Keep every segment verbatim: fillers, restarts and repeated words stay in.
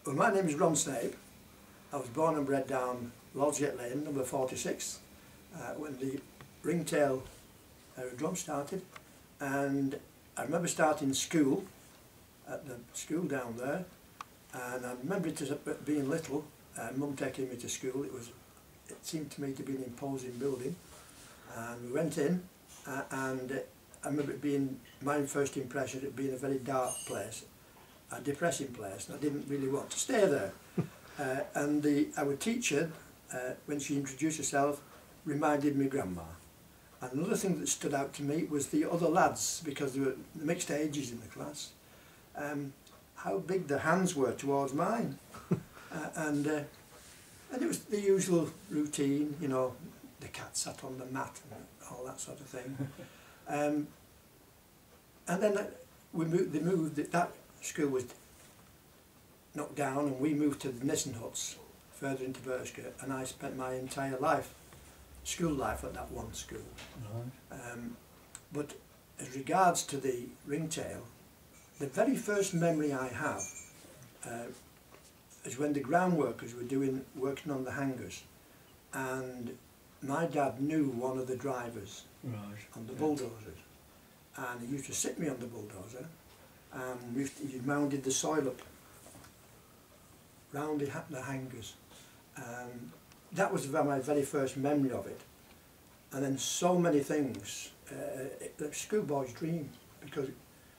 Well, my name is Ron Snape. I was born and bred down Lordsgate Lane, number forty-six, uh, when the Ringtail aerodrome started. And I remember starting school at the school down there, and I remember it as being little, uh, Mum taking me to school. It was, it seemed to me to be an imposing building, and we went in, uh, and uh, I remember it being, my first impression, it being a very dark place, a depressing place, and I didn't really want to stay there. uh, and the our teacher, uh, when she introduced herself, reminded me of Grandma. And another thing that stood out to me was the other lads, because there were mixed ages in the class, um, how big their hands were towards mine. uh, and uh, and it was the usual routine, you know, the cat sat on the mat and all that sort of thing. um, and then uh, we moved, they moved, that school was knocked down, and we moved to the Nissen Huts, further into Burscough, and I spent my entire life, school life, at that one school. Right. Um, but as regards to the Ringtail, the very first memory I have uh, is when the ground workers were doing working on the hangars, and my dad knew one of the drivers right. on the bulldozers, and he used to sit me on the bulldozer, and we used to, he mounded the soil up round the, the hangars. Um, that was my very first memory of it. And then so many things, uh, it, the schoolboy's dream, because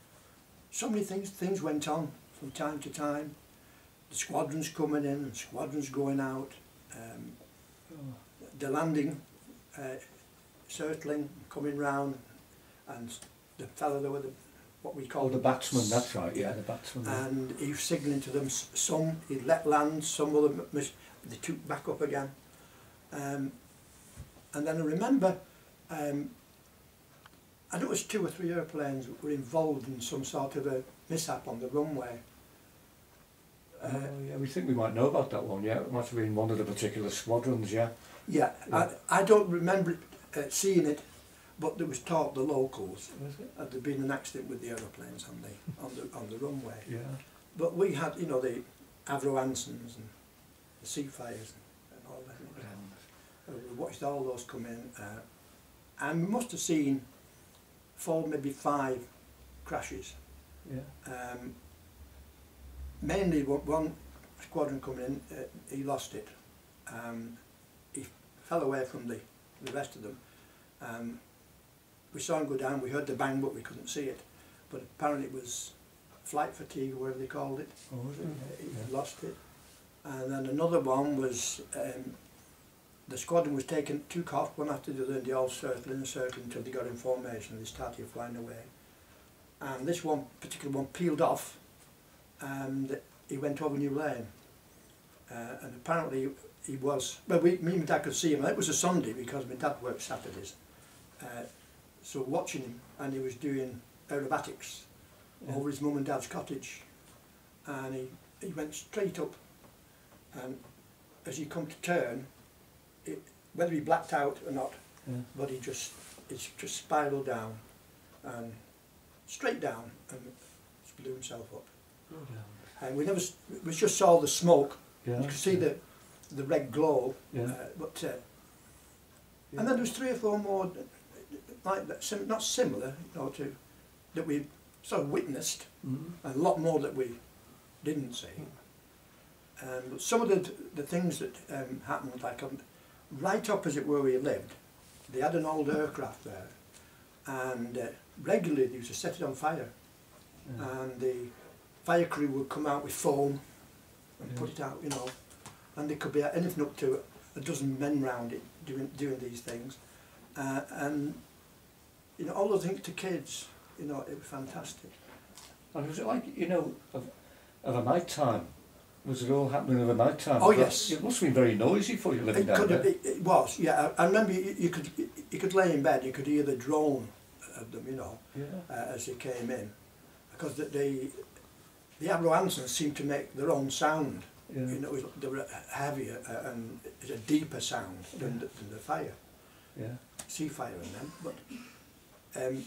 so many things things went on from time to time. The squadrons coming in and squadrons going out, um, oh. the landing, uh, circling, coming round, and the fellow there with the, what we call oh, the batsman, that's right, yeah, the batsman. And he was signalling to them, some he'd let land, some other, they took back up again. Um, and then I remember, um, I know it was two or three airplanes that were involved in some sort of a mishap on the runway. Uh, oh, yeah, we think we might know about that one, yeah. It must have been one of the particular squadrons, yeah. Yeah, yeah. I, I don't remember it, uh, seeing it, but there was talk the locals had there been an accident with the aeroplanes on the on the on the runway. Yeah. But we had, you know, the Avro Ansons and the Seafires and all that. Uh, we watched all those come in, uh, and we must have seen four, maybe five crashes. Yeah. Um, mainly one, one squadron coming in, uh, he lost it. Um, he fell away from the the rest of them. Um, we saw him go down. We heard the bang, but we couldn't see it. But apparently it was flight fatigue, or whatever they called it. Oh, was it? Uh, he yeah. lost it. And then another one was, um, the squadron was taken, took off one after the other, and they all circled and circled until they got in formation and they started flying away. And this one particular one peeled off, and he went over New Lane. Uh, and apparently he was, well, we, me and my dad could see him. It was a Sunday because my dad worked Saturdays. Uh, so watching him, and he was doing aerobatics yeah. over his mum and dad's cottage. And he, he went straight up, and as he come to turn, it, whether he blacked out or not, yeah. but he just, it just spiraled down, and straight down, and blew himself up. Oh, yeah. And we never, we just saw the smoke. Yeah. You could see yeah. the the red glow, yeah. uh, but uh, yeah. and then there was three or four more like that, sim not similar, you know, to that we sort of witnessed, mm-hmm. and a lot more that we didn't see. Um, but some of the the things that um, happened, like um, right opposite where we lived, they had an old aircraft there, and uh, regularly they used to set it on fire, yeah. and the fire crew would come out with foam and yeah. put it out, you know, and there could be anything up to a dozen men round it doing doing these things, uh, and you know, all those things to kids, you know, it was fantastic. And was it like, you know, of, of a night time? Was it all happening of a night time? Oh yes. It must have been very noisy for you living it down could there. Have, it, it was, yeah. I, I remember you, you could you could lay in bed, you could hear the drone of them, you know, yeah. uh, as they came in, because the the, the Avro Ansons seemed to make their own sound. Yeah. You know, it was, they were heavier uh, and it's a deeper sound yeah. than, the, than the fire, yeah, sea fire and them. But um,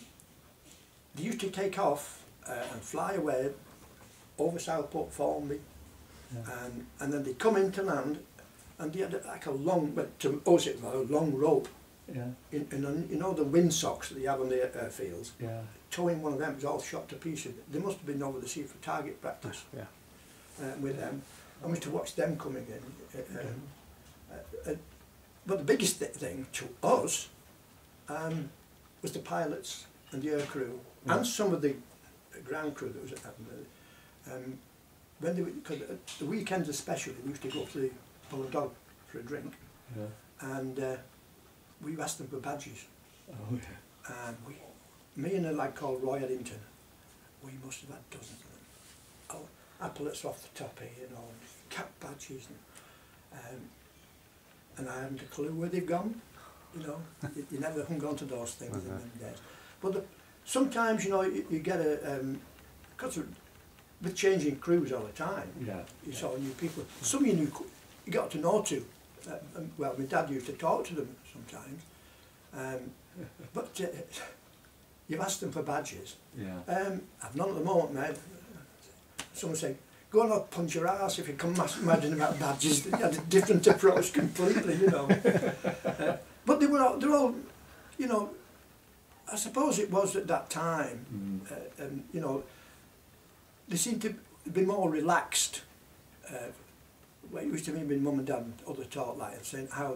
they used to take off uh, and fly away over Southport, Formby, Yeah. And, and then they'd come into land, and they had like a long, well, to us it was a long rope, Yeah. in, in, you know the windsocks that they have on the airfields, Yeah. towing one of them was all shot to pieces. They must have been over the sea for target practice. Yeah. Uh, with them. I used to watch them coming in. Uh, um, uh, uh, but the biggest th thing to us um, was the pilots and the air crew, Yeah. and some of the ground crew that was at the, um, when they, because the weekends especially, we used to go up to the Bull and Dog for a drink, Yeah. and uh, we asked them for badges. Oh yeah. And we, me and a lad called Roy Eddington, we must have had dozens of them. Oh, epaulets off the top here, you know, cap badges, and, um, and I hadn't a clue where they've gone. You know, you, you never hung on to those things in them days. But the, sometimes, you know, you, you get a, um, because with changing crews all the time, Yeah. you Yeah. saw new people. Some you knew, you got to know to. Uh, um, well, my dad used to talk to them sometimes. Um, but uh, you've asked them for badges. Yeah. Um, I've none at the moment, mate. Someone said, go on up, punch your ass if you come imagine about badges. They had a different approach completely, you know. Uh, but they were all, they're all, you know, I suppose it was at that time, Mm. uh, um, you know, they seemed to be more relaxed. Uh, well, it used to be with mum and dad and other talk like and saying how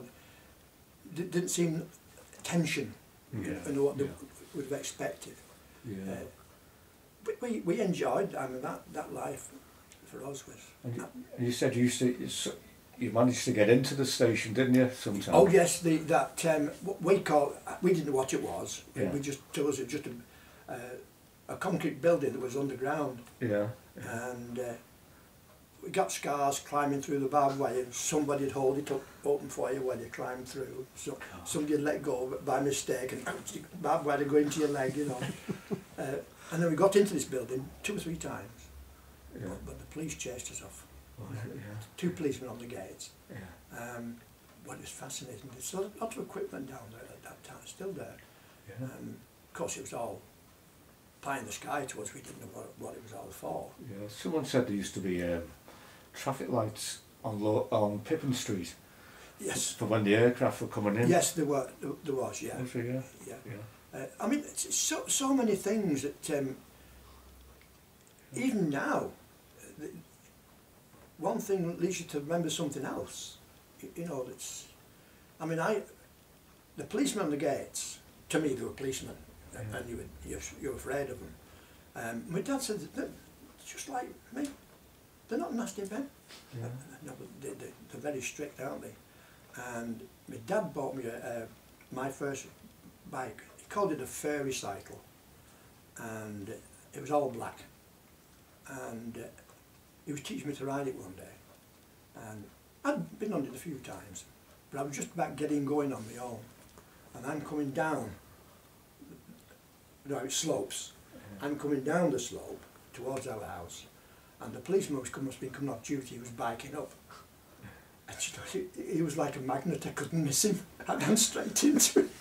it didn't seem tension Yeah. and what they Yeah. would have expected. Yeah. Uh, but we, we enjoyed, I mean, that, that life for us was... And you, you said you used to, you s- you managed to get into the station, didn't you, sometimes? Oh yes, the, that, um, what we call, we didn't know what it was, Yeah. we just, to us it was just a, uh, a concrete building that was underground, Yeah. and uh, we got scars climbing through the barbed wire. Somebody'd hold it up open for you while you climbed through. So somebody'd let go of it by mistake, and ouch, the barbed wire would go into your leg, you know. uh, and then we got into this building two or three times, Yeah. but, but the police chased us off. Oh, yeah. Two policemen on the gates. Yeah. Um, well, it was fascinating. There's a lot of equipment down there at that time, still there. Yeah. Um, of course, it was all pie in the sky to us. We didn't know what, what it was all for. Yeah. Someone said there used to be um, traffic lights on Lo on Pippin Street. Yes. For when the aircraft were coming in. Yes, there were. There, there was. Yeah. Was there, yeah. Yeah. Yeah. Uh, I mean, it's so so many things that um, even now, the, one thing leads you to remember something else. You, you know, that's. I mean, I. The policemen on the gates. To me, they were policemen, Yeah. and you were you're, you're afraid of them. Um, my dad said, they're just like me. They're not nasty men. Yeah. Uh, no, but they, they, they're very strict, aren't they? And my dad bought me a, a, my first bike. He called it a fairy cycle, and it was all black. And uh, he was teaching me to ride it one day, and I'd been on it a few times, but I was just about getting going on my own, and I'm coming down. You know, it slopes. Yeah. I'm coming down the slope towards our house, and the policeman was must have been coming off duty. He was biking up. And you know, he, he was like a magnet. I couldn't miss him. I ran straight into him.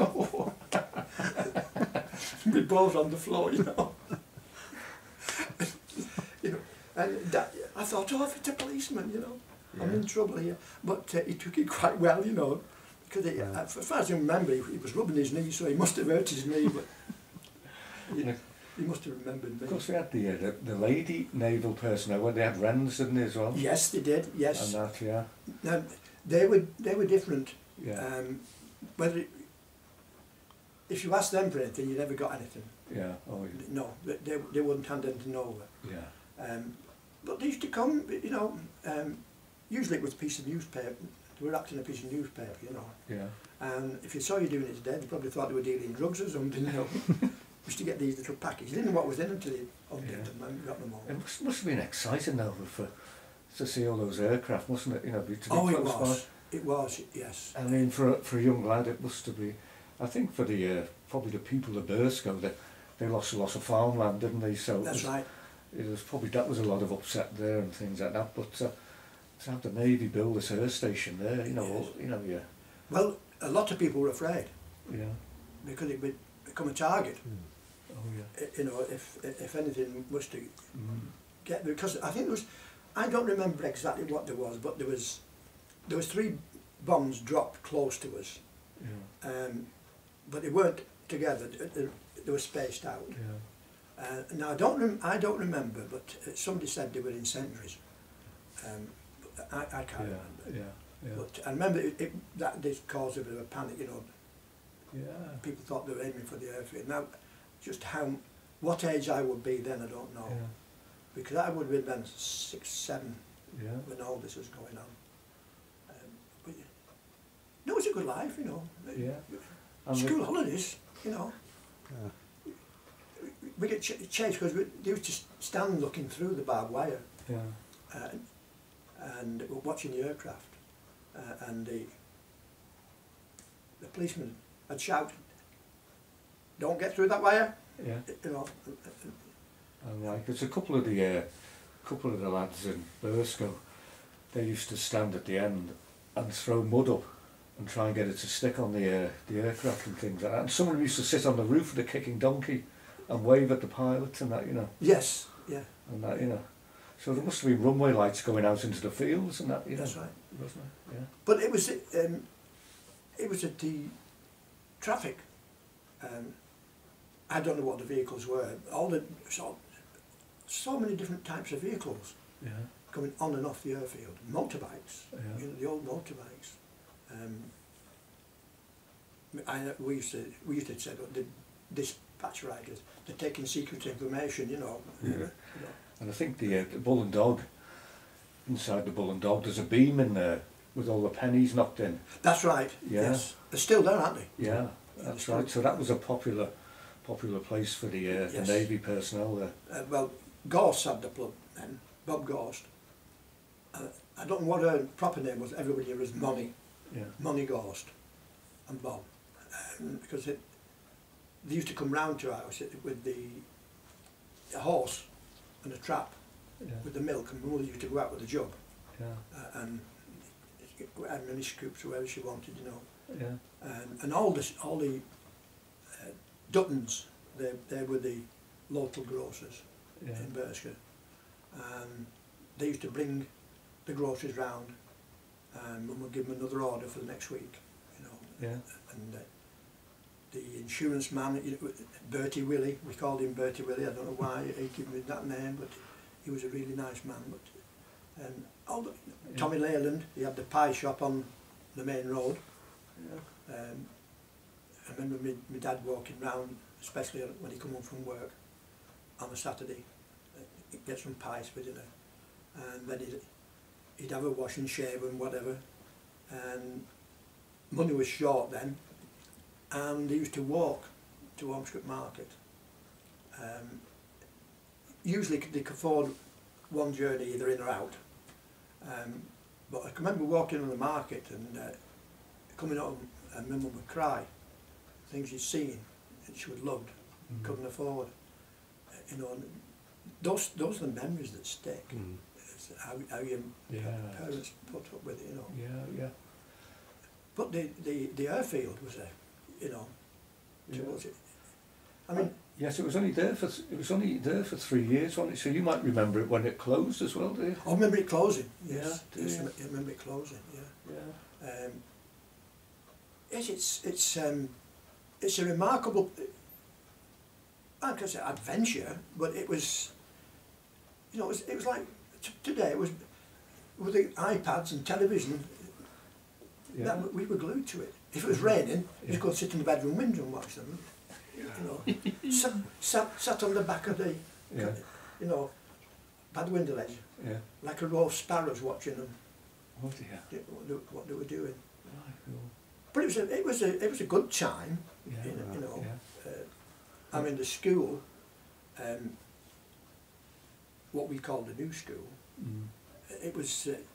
We both on the floor, you know. You know, and that, I thought, oh, if it's a policeman, you know, I'm in trouble here. But uh, he took it quite well, you know, because he, Yeah. as far as I remember, he, he was rubbing his knee, so he must have hurt his knee, but he, Yeah. he must have remembered me. Of course, we had the, uh, the the lady naval personnel. When they had wrens, didn't they, as well? Yes, they did. Yes. And that, yeah. Now, they were they were different. Yeah. Um, whether it, if you asked them for anything, you never got anything. Yeah. Oh, yeah. No, they they, they wouldn't hand anything over. Yeah. Um, but they used to come, you know. Um, usually it was a piece of newspaper. They were wrapped in a piece of newspaper, you know. Yeah. And if you saw you doing it today, they probably thought they were dealing drugs or something. You know. Used to get these little packages. You didn't know what was in them until you undid Yeah. them and got them all. It must, must have been exciting though for to see all those aircraft, mustn't it? You know, be to be Oh, it close was. It was. Yes. by. I mean, for a, for a young lad, it must have been. I think for the uh, probably the people of Burscough, they they lost a lot of farmland, didn't they? So That's it was, right. It was probably that was a lot of upset there and things like that. But uh, to have the Navy build this air station there, you know, Yes. all, you know, yeah, Well, a lot of people were afraid yeah, because it would become a target. oh yeah, I- You know, if if anything was to mm. get there, because I think there was I don't remember exactly what there was, but there was there was three bombs dropped close to us, Yeah. um, but they weren't together. They, they were spaced out. Yeah. Uh, now I don't rem I don't remember, but uh, somebody said they were incendiaries. Um, but I, I can't Yeah. remember. Yeah. Yeah. But I remember it, it, that did cause a bit of a panic. You know, Yeah. people thought they were aiming for the airfield. Now, just how what age I would be then, I don't know, Yeah. because I would have been then six, seven Yeah. when all this was going on. Um, but no, it was a good life, you know. Yeah. And School the, holidays, you know. Yeah. We get ch chased because we used to stand looking through the barbed wire yeah. uh, and watching the aircraft, uh, and the the policeman had shouted, "Don't get through that wire," Yeah. you know. And like, there's a couple of the uh, couple of the lads in Burscough, they used to stand at the end and throw mud up and try and get it to stick on the uh, the aircraft and things like that. And someone used to sit on the roof of the kicking donkey and wave at the pilots and that, you know. Yes, yeah. And that, you know. So there must have been runway lights going out into the fields and that, you That's know. right. Wasn't it? Yeah. But it was um, it was at the traffic. Um, I don't know what the vehicles were. All the so, so many different types of vehicles Yeah. coming on and off the airfield. Motorbikes, Yeah. you know, the old motorbikes. Um, I, we used to we used to say that the dispatch riders, they're taking secret information, you know. Yeah. You know. And I think the, uh, the Bull and Dog, inside the Bull and Dog, there's a beam in there with all the pennies knocked in. That's right. Yeah. Yes, they're still there, aren't they? Yeah, that's right. So that was a popular, popular place for the, uh, Yes. the Navy personnel there. Uh, well, Gorst had the club then, Bob Gorst. Uh, I don't know what her proper name was. Everybody here was Money, Yeah. Money Gorst, and Bob, um, because it, they used to come round to our house with the a horse and a trap Yeah. with the milk, and my mother used to go out with a jug Yeah. uh, and had many scoops wherever she wanted, you know. Yeah. And, and all this, all the uh, Duttons, they they were the local grocers Yeah. in Burscough. Um, they used to bring the groceries round, and Mum would give them another order for the next week, you know. Yeah. And uh, the insurance man, you know, Bertie Willie, we called him Bertie Willie. I don't know why he gave me that name, but he was a really nice man. But um, all the, Yeah. Tommy Leyland, he had the pie shop on the main road. Yeah. Um, I remember my, my dad walking round, especially when he come home from work on a Saturday, uh, he'd get some pies for dinner, and then he'd, he'd have a wash and shave and whatever, and money was short then, and they used to walk to Lordsgate Market. Um, usually they could afford one journey either in or out, um, but I can remember walking on the market and uh, coming home, and my mum would cry, things she'd seen and she would loved, Mm. couldn't afford, uh, you know. And those those are the memories that stick. Mm. It's how, how your Yeah. parents put up with it, you know. Yeah. Yeah. But the the the airfield was a, you know, Yeah. towards it. I mean, Yes, it was only there for th- it was only there for three years, wasn't it? So you might remember it when it closed as well, do you? I remember it closing. Yes, Yeah, yes, yeah. I remember it closing. Yeah. Yeah. Um, yes, it's it's um, it's a remarkable, I can say adventure, but it was, you know, it was, it was like t today. It was with the iPads and television. Yeah. That, we were glued to it. If it was raining, Yeah. you just go and sit in the bedroom window and watch them. You know, sat, sat sat on the back of the, Yeah. you know, by the window ledge, Yeah. like a row of sparrows watching them. Oh dear. What they, what they were doing. Right, cool. But it was a it was a it was a good time. Yeah. You know, you know. Yeah. Uh, I mean, the school, um, what we called the new school, Mm. it was uh,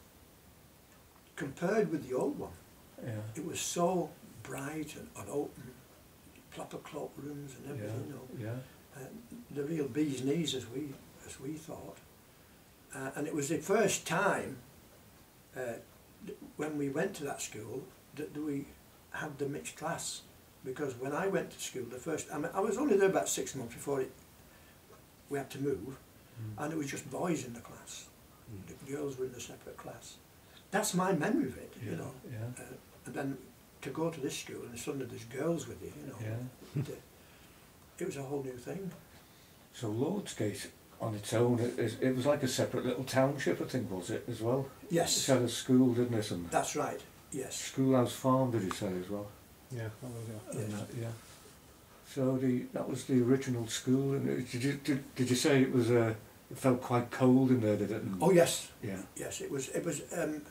compared with the old one. Yeah. It was so bright and, and open, proper cloakrooms and everything. You know, Yeah. uh, the real bee's knees, as we as we thought. Uh, and it was the first time uh, th- when we went to that school that, that we had the mixed class. Because when I went to school, the first, I mean, I was only there about six months before it, we had to move, Mm. and it was just boys in the class. Mm. girls were in a separate class. That's my memory of it, yeah, you know. Yeah. Uh, and then to go to this school and suddenly there's girls with you, you know. Yeah. it, it was a whole new thing. So Lordsgate on its own, it, it, it was like a separate little township, I think, was it, as well? Yes. It had a school, didn't it? And That's right, yes. Schoolhouse Farm, did you say, as well? Yeah, that was it. Yes. And that, yeah. So the that was the original school, and it, did you did, did you say it was uh, it felt quite cold in there, did it? And Oh yes. yeah. Yes, it was. It was. Um,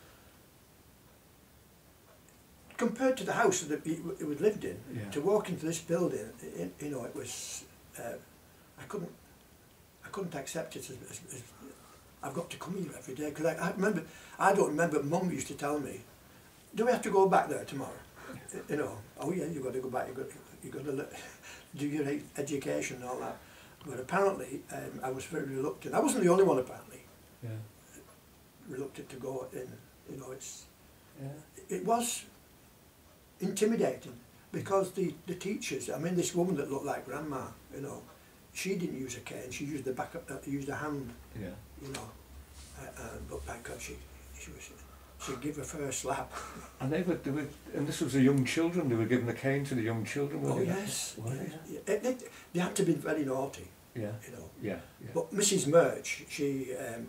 compared to the house that we, we lived in, Yeah. to walk into this building, it, you know, it was. Uh, I couldn't. I couldn't accept it as, as, as I've got to come here every day, because I, I remember. I don't remember. Mum used to tell me, "Do we have to go back there tomorrow?" You know. Oh yeah, you've got to go back. You've got. You've got to look, do your e- education and all that. But apparently, um, I was very reluctant. I wasn't the only one apparently. Yeah. Reluctant to go in. You know, it's. Yeah. It was intimidating because the, the teachers, I mean this woman that looked like grandma, you know, she didn't use a cane, she used the back of, uh, used a hand, Yeah. you know, uh, uh, but thank God she, she was, she'd give her first slap. And they were, they were, and this was the young children. They were giving the cane to the young children. Oh weren't they? yes, Were yes. they? Yeah. It, it, they had to be very naughty, Yeah. you know. Yeah. Yeah. But Missus Murch, she, um,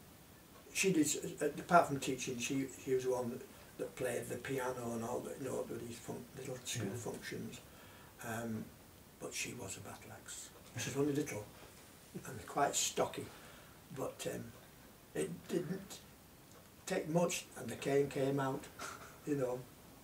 she did, uh, apart from teaching, she, she was the one that, that played the piano and all that, you know, these fun, little school Yeah. functions. Um, but she was a battle axe. She was only little and quite stocky, but um, it didn't take much, and the cane came out, you know.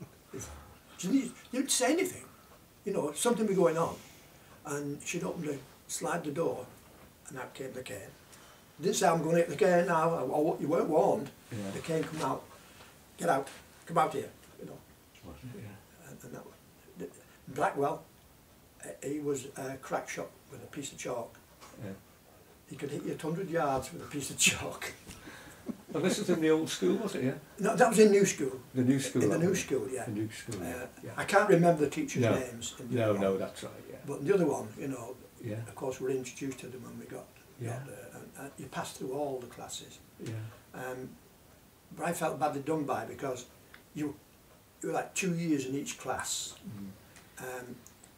She didn't, didn't say anything, you know, something was going on, and she'd open the, slide the door, and out came the cane. Didn't say, I'm going to hit the cane now, or you weren't warned. Yeah. The cane come out, get out, come out here, you know. Was it? Yeah. And, and that was, Blackwell, uh, he was a crack shot with a piece of chalk. Yeah. He could hit you at one hundred yards with a piece of chalk. Well, this is in the old school, was it? Yeah. No, that was in New School. The new school. In the that new was. school, yeah. The new school. Yeah. Uh, yeah. I can't remember the teachers' No. names. In the No, other no, one. that's right. Yeah. But the other one, you know, Yeah. of course, we were introduced to them when we got, Yeah. got there. And, and you passed through all the classes. Yeah. Um, but I felt badly done by because you, you were like two years in each class. Mm. Um,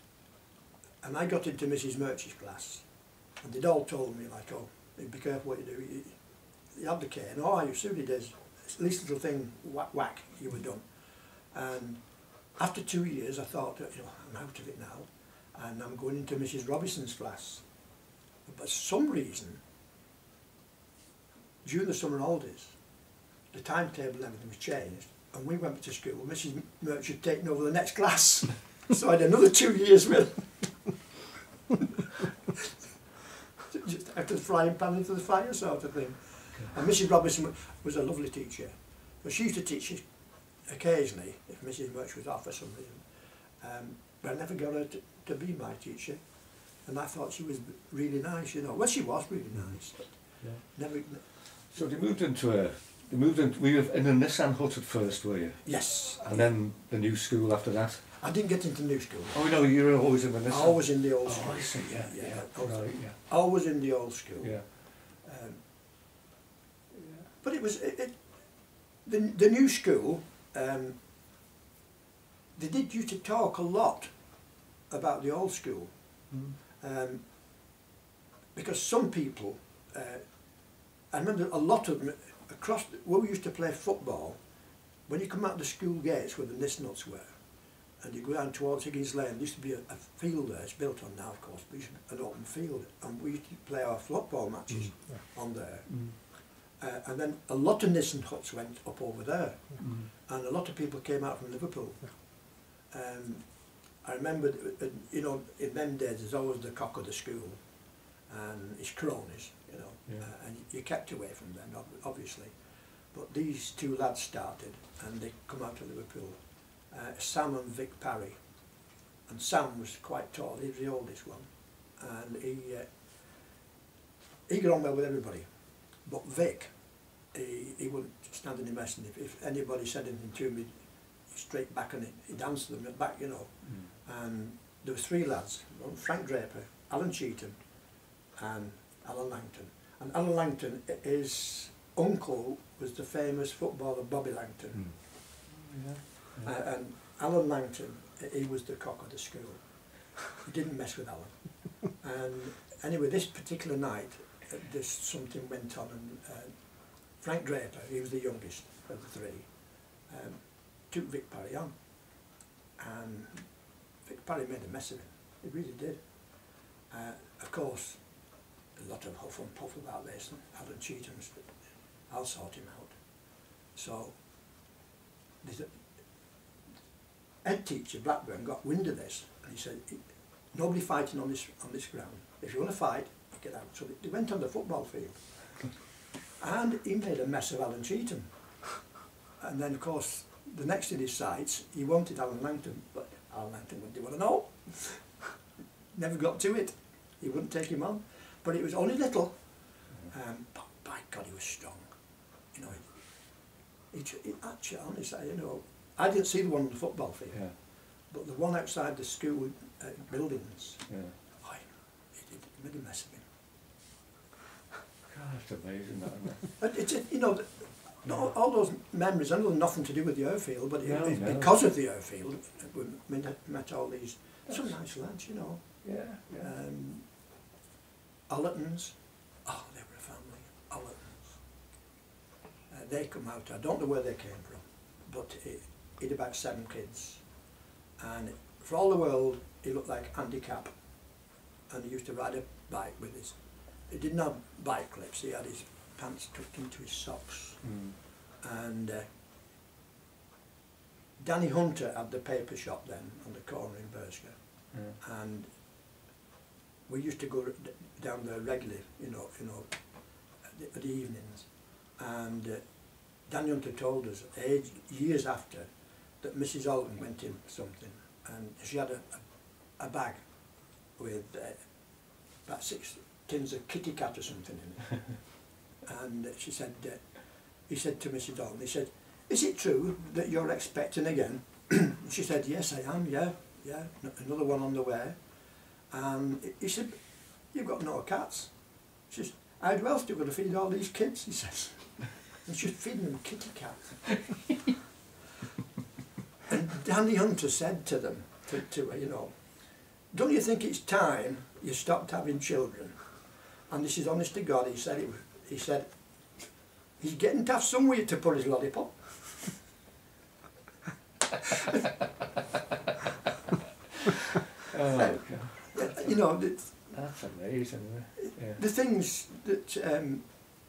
and I got into Missus Murch's class, and they'd all told me, like, oh, be careful what you do. You, you have the cane. Oh, you soon it is. It's the least little thing, whack, whack, you were done. And after two years, I thought, you know, I'm out of it now, and I'm going into Missus Robinson's class. But for some reason, during the summer holidays, the timetable and everything was changed, and we went to school. Missus Murch had taken over the next class, so I had another two years with. Just out of the frying pan into the fire sort of thing. And Missus Robinson was a lovely teacher, but she used to teach us occasionally if Missus Murch was off for some reason. Um, but I never got her to, to be my teacher, and I thought she was really nice, you know. Well, she was really nice, but Yeah. never. So they moved into a. They moved in. We were in a Nissan hut at first, were you? Yes. And then the new school after that. I didn't get into new school. Oh no, you were always in the Nissan. Always in the old Oh, school. I see. Yeah. Yeah, Yeah. I was- Right. Yeah. Always in the old school. Yeah. Um, but it was it, it, the the new school. Um, they did used to talk a lot about the old school, Mm. um, because some people. Uh, I remember a lot of them across the, where we used to play football. When you come out the school gates where the nest nuts were, and you go down towards Higgins Lane, there used to be a, a field there. It's built on now, of course, but it's an open field, and we used to play our football matches Mm. Yeah. on there. Mm. Uh, and then a lot of Nissen huts went up over there, Mm. and a lot of people came out from Liverpool. Um, I remember, uh, you know, in them days there's always the cock of the school, and his cronies, you know, Yeah. uh, and you kept away from them, ob- obviously. But these two lads started, and they come out of Liverpool, uh, Sam and Vic Parry. And Sam was quite tall, he was the oldest one, and he uh, he got on well with everybody. But Vic, he, he wouldn't stand any mess, and if, if anybody said anything to him, he'd straight back and he'd answer them back, you know. Mm. And there were three lads, Frank Draper, Alan Cheetham, and Alan Langton. And Alan Langton is uncle was the famous footballer Bobby Langton. Mm. Yeah. Yeah. Uh, and Alan Langton, he was the cock of the school. He didn't mess with Alan. And anyway, this particular night, uh, this something went on, and uh, Frank Draper, he was the youngest of the three, um, took Vic Parry on. And Vic Parry made a mess of him. He really did. Uh, of course, a lot of huff and puff about this, and Alan Cheatham's, but I'll sort him out. So, there's a head teacher, Blackburn, got wind of this, and he said, nobody fighting on this on this ground. If you want to fight, get out. So they went on the football field, and he made a mess of Alan Cheatham. And then, of course, the next in his sights, he wanted Alan Langton, but Alan Langton wouldn't want to know. Never got to it. He wouldn't take him on. But it was only little. Um, but by God, he was strong. You know, he, he, he actually, honestly, you know, I didn't see the one on the football field, yeah. But the one outside the school uh, buildings, yeah. Oh, he, he, he made a mess of him. God, that's amazing, that, isn't it? It's, you know, the, yeah. all, all those memories, I know nothing to do with the airfield, but no, it, no. because of the airfield, we met, met all these, some nice lads, you know. Yeah, yeah. Um, Allertons, oh, they were a family, Allertons. Uh, they come out, I don't know where they came from, but he he had about seven kids. And for all the world, he looked like Andy Capp. And he used to ride a bike with his, he didn't have bike clips, he had his pants tucked into his socks. Mm. And uh, Danny Hunter had the paper shop then on the corner in Burscough. Yeah. And we used to go down there regularly, you know, you know, at the, at the evenings. And uh, Danny Hunter told us, age, years after, that Missus Alton went in for something, and she had a, a, a bag with uh, about six tins of kitty cat or something in it. And she said, uh, he said to Missus Alton, he said, is it true that you're expecting again? And she said, yes, I am, yeah, yeah, another one on the way. And he said, you've got no cats. She says, how else do you going to feed all these kids, he says. And she's feeding them kitty cat. And Danny Hunter said to them, to, to her, you know, don't you think it's time you stopped having children? And this is honest to God, he said, it, he said, he's getting to have somewhere to put his lollipop. Oh, God. You know, the, that's amazing, isn't it? Yeah. The things that um,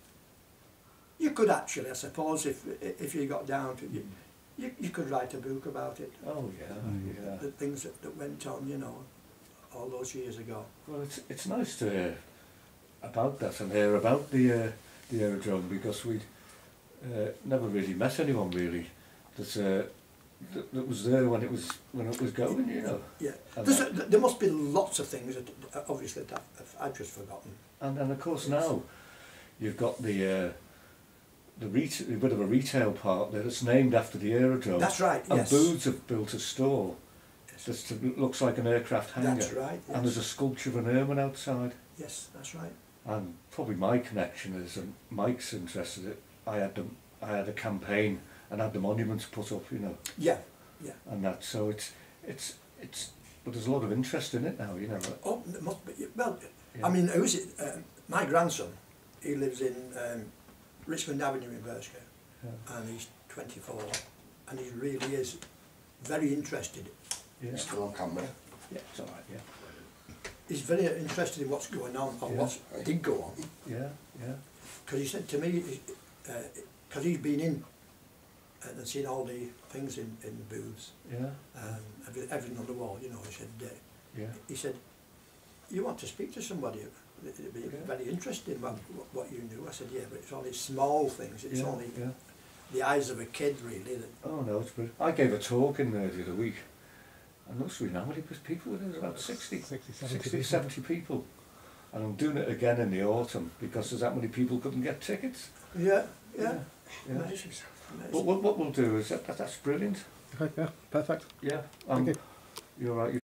you could actually, I suppose, if if you got down to it, you, you, you could write a book about it. Oh, yeah, yeah. The things that, that went on, you know, all those years ago. Well, it's it's nice to hear about that and hear about the uh, the aerodrome, because we'd uh, never really met anyone really that uh, that, that was there when it was when it was going, you know. Yeah, There's a, there must be lots of things that uh, obviously that I've, I've just forgotten. And and of course now you've got the uh, the retail, a bit of a retail part there that's named after the aerodrome. That's right. And yes. Booths have built a store yes. that looks like an aircraft hangar. That's right. Yes. And there's a sculpture of an airman outside. Yes, that's right. And probably my connection is, and Mike's interested in it, I had the, I had a campaign and had the monuments put up, you know. Yeah, yeah. And that, so it's, it's, it's, but there's a lot of interest in it now, you know. Oh, there must be. Well, yeah. I mean, who's it? Um, my grandson, he lives in um, Richmond Avenue in Burscough, yeah. And he's twenty-four, and he really is very interested. Yeah. He's still on camera. Yeah, it's all right, yeah. He's very interested in what's going on, or yeah. what did go on. Yeah, yeah. Because he said to me, because uh, he's been in and seen all the things in, in the booths, yeah. um, every, everything on the wall, you know, he said, uh, yeah. he said, you want to speak to somebody, it'd be yeah. very interesting about what you knew. I said, yeah, but it's only small things, it's yeah, only yeah. the eyes of a kid, really. That oh no, it's brilliant. I gave a talk in there the other week. And looks really how many people there was about sixty, sixty, sixty, seventy people. And I'm doing it again in the autumn because there's that many people couldn't get tickets. Yeah, yeah. yeah, yeah. Amazing. But what, what we'll do is, that, that, that's brilliant. Okay, yeah, perfect. Yeah, um, Thank you. You're right.